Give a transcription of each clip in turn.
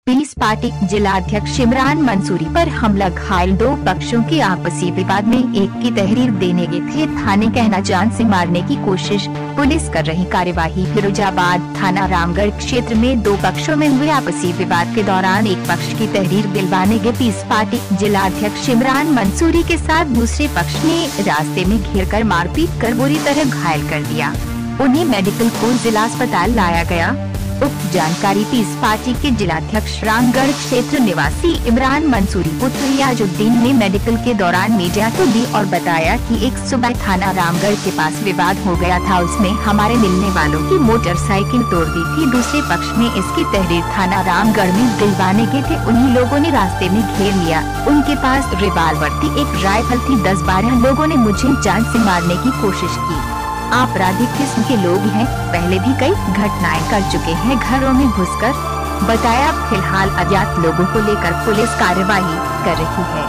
Piece party जिलाध्यक्ष इमरान मंसूरी पर हमला, घायल। दो पक्षों के आपसी विवाद में एक की तहरीर देने गए थे थाने, कहना जान से मारने की कोशिश, पुलिस कर रही कार्यवाही। फिरोजाबाद थाना रामगढ़ क्षेत्र में दो पक्षों में हुए आपसी विवाद के दौरान एक पक्ष की तहरीर दिलवाने गए पीस पार्टी जिलाध्यक्ष इमरान मंसूरी के साथ दूसरे पक्ष ने रास्ते में घेरकर मारपीट कर बुरी तरह घायल कर दिया। उन्हें मेडिकल को जिला अस्पताल लाया गया। उक्त जानकारी पीस पार्टी के जिलाध्यक्ष रामगढ़ क्षेत्र निवासी इमरान मंसूरी पुत्र रियाजुद्दीन ने मेडिकल के दौरान मीडिया को दी और बताया कि एक सुबह थाना रामगढ़ के पास विवाद हो गया था, उसमें हमारे मिलने वालों की मोटरसाइकिल तोड़ दी थी। दूसरे पक्ष ने इसकी तहरीर थाना रामगढ़ में दिलवाने गए थे, उन्हीं लोगों ने रास्ते में घेर लिया। उनके पास रिवाल्वर थी, एक राइफल थी। 10-12 लोगों ने मुझे जान से मारने की कोशिश की। आपराधिक किस्म के लोग हैं, पहले भी कई घटनाएं कर चुके हैं घरों में घुसकर, बताया। फिलहाल अज्ञात लोगों को लेकर पुलिस कार्यवाही कर रही है।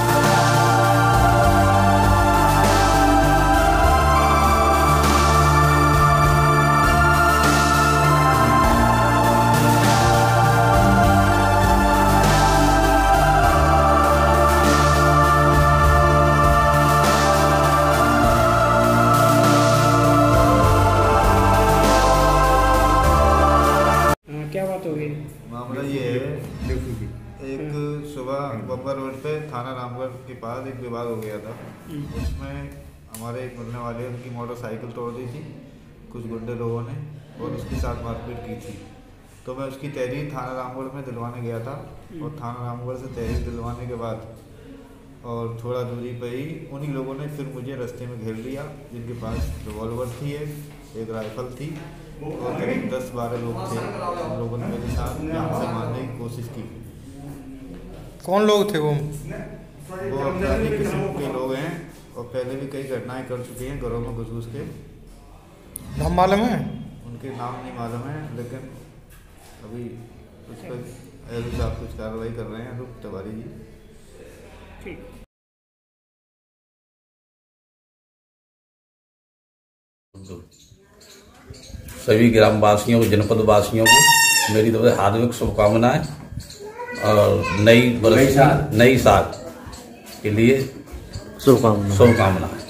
क्या बात हो गई? मामला ये है, एक सुबह बम्बर रोड पे थाना रामगढ़ के पास एक विवाद हो गया था। उसमें हमारे एक मिलने वाले उनकी मोटरसाइकिल तोड़ दी थी कुछ गुंडे लोगों ने और उसके साथ मारपीट की थी। तो मैं उसकी तहरीर थाना रामगढ़ में दिलवाने गया था और थाना रामगढ़ से तहरीर दिलवाने के बाद और थोड़ा दूरी पे ही उन्हीं लोगों ने फिर मुझे रास्ते में घेर लिया, जिनके पास रिवॉल्वर थी, एक राइफल थी और करीब 10-12 लोग थे। उन लोगों ने मेरे साथ जान से मारने की कोशिश की। कौन लोग थे वो? अपराधी किस्म के लोग हैं और पहले भी कई घटनाएं कर चुके हैं घरों में घुस के। नाम मालूम है? उनके नाम नहीं मालूम है, लेकिन अभी उस पर एलओ साहब कुछ कार्रवाई कर रहे हैं। रुक तिवारी जी। सभी ग्रामवासियों को, जनपद वासियों को मेरी तरफ से हार्दिक शुभकामनाएं और नई साल के लिए शुभकामनाएं।